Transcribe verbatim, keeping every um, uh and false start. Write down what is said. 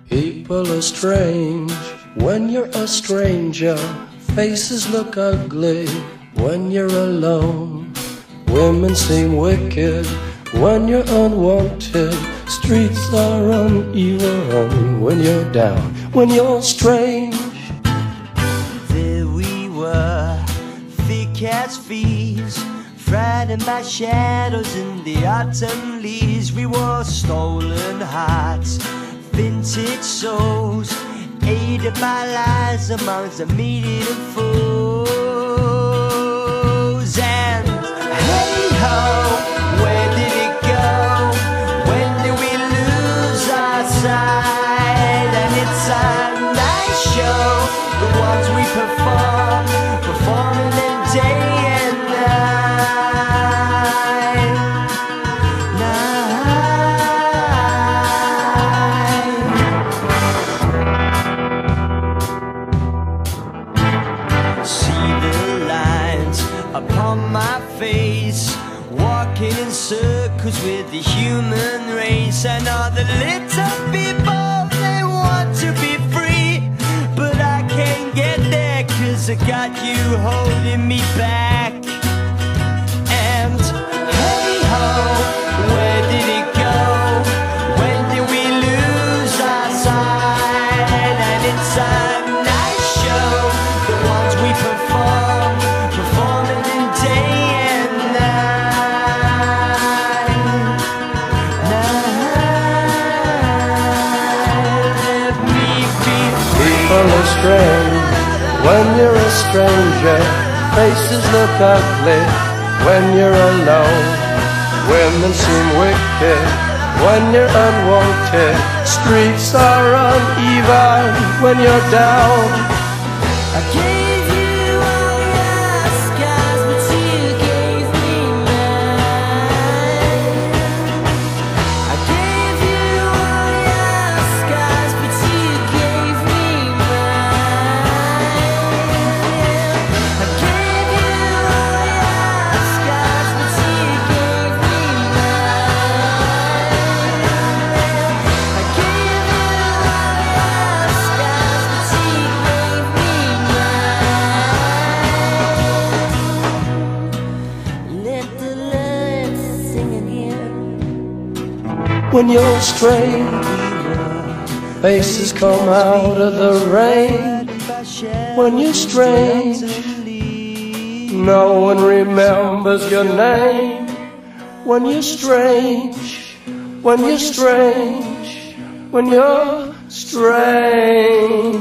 People are strange when you're a stranger. Faces look ugly when you're alone. Women seem wicked when you're unwanted. Streets are uneven when you're down, when you're strange. There we were, thick as thieves, frightened by shadows in the autumn leaves. We wore stolen hearts, vintage souls, aided by lies amongst the meat-eating fools. And hey ho, where did it go? When did we lose our sight? And it's a nice show, the ones we perform, performing in day and night. Night. See the lines upon my face, walking in circles with the human race. And all the little people, they want to be free, but I can't get there 'cause I got you holding me back. And hey ho, where did it go? When did we lose our sight? And it's a nice show, the ones we perform, performing in day and night. Night, let me be free. People are strange when you're a stranger. Faces look ugly when you're alone. Women seem wicked when you're unwanted. Streets are uneven when you're down. I gave you all your scars, but you gave me mine. I gave you all your scars, but you gave me mine. I gave you all your scars, but you gave me mine. I gave you all your scars, but you gave me mine. Let the lights sing again. When you're strange, faces come out of the rain. When you're strange, no one remembers your name. When you're strange, when you're strange, when you're strange.